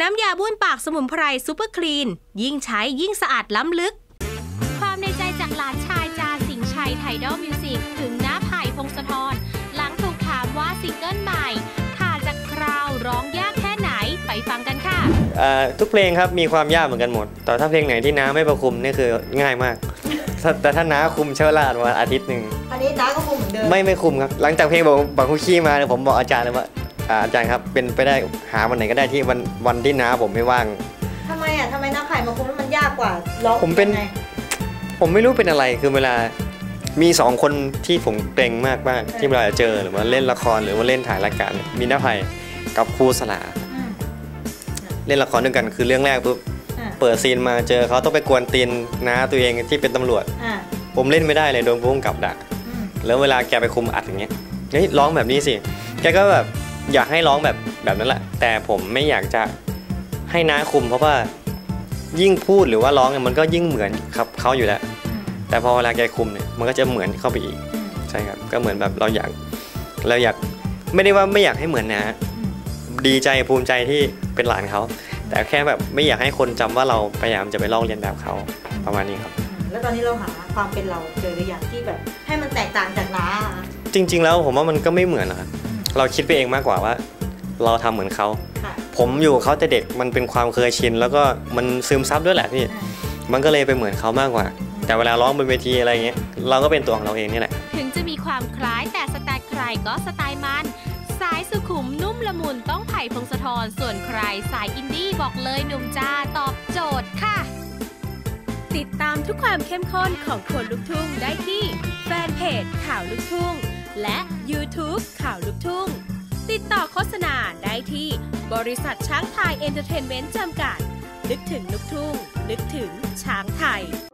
น้ำยาบ้วนปากสมุนไพรซูเปอร์คลีนยิ่งใช้ยิ่งสะอาดล้ำลึกความในใจจากหลานชายจาสิงห์ชัยไทดอลมิวสิกถึงน้าไผ่พงศธรหลังถูกถามว่าซิงเกิลใหม่ขาดจากคราวร้องยากแค่ไหนไปฟังกันค่ะทุกเพลงครับมีความยากเหมือนกันหมดแต่ถ้าเพลงไหนที่น้าไม่ประคุมนี่คือง่ายมากแต่ถ้าน้าคุมเช่าลาดวันอาทิตย์หนึ่งอันนี้น้าก็คุมเหมือนเดิมไม่คุมครับหลังจากเพลงบอกคุกขี้มาเนี่ยผมบอกอาจารย์เลยว่าอาจารย์ครับเป็นไปได้หาวันไหนก็ได้ที่วันที่น้าผมไม่ว่างทำไมน้าไผ่มาคุมแล้วมันยากกว่าร้องผมไม่รู้เป็นอะไรคือเวลามี2คนที่ผมเกรงมากที่เวลาเจอหรือว่าเล่นละครหรือว่าเล่นถ่ายรายการมีน้าไผ่กับครูสลาเล่นละครด้วยกันคือเรื่องแรกปุ๊บเปิดซีนมาเจอเขาต้องไปกวนตีนน้าตัวเองที่เป็นตำรวจผมเล่นไม่ได้เลยโดนผู้กำกับด่าแล้วเวลาแกไปคุมอัดอย่างเงี้ยเฮ้ยร้องแบบนี้สิแกก็แบบอยากให้ร้องแบบนั้นแหละแต่ผมไม่อยากจะให้น้าคุมเพราะว่ายิ่งพูดหรือว่าร้องเนี่ยมันก็ยิ่งเหมือนครับเขาอยู่แล้วแต่พอเวลาแกคุมเนี่ยมันก็จะเหมือนเข้าไปอีกใช่ครับก็เหมือนแบบเราอยากไม่ได้ว่าไม่อยากให้เหมือนนะดีใจภูมิใจที่เป็นหลานเขาแต่แค่แบบไม่อยากให้คนจำว่าเราพยายามจะไปลอกเลียนแบบเขาประมาณนี้ครับแล้วตอนนี้เราหาความเป็นเราเจอหรือยังที่แบบให้มันแตกต่างจากน้าจริงๆแล้วผมว่ามันก็ไม่เหมือนนะครับเราคิดไปเองมากกว่าว่าเราทำเหมือนเขาผมอยู่เขาแต่เด็กมันเป็นความเคยชินแล้วก็มันซึมซับด้วยแหละพี่มันก็เลยไปเหมือนเขามากกว่าแต่เวลาร้องบนเวทีอะไรเงี้ยเราก็เป็นตัวของเราเองนี่แหละถึงจะมีความคล้ายแต่สไตล์ใครก็สไตล์มันสายสุขุมนุ่มละมุนต้องไผ่พงศธรส่วนใครสายอินดี้บอกเลยหนุ่มจ้าตอบโจทย์ค่ะติดตามทุกความเข้มข้นของคนลุกทุ่งได้ที่แฟนเพจข่าวลุกทุ่งและ YouTube ข่าวลุกทุ่งติดต่อโฆษณาได้ที่บริษัทช้างไทยเอนเตอร์เทนเมนต์จำกัดนึกถึงลุกทุ่งนึกถึงช้างไทย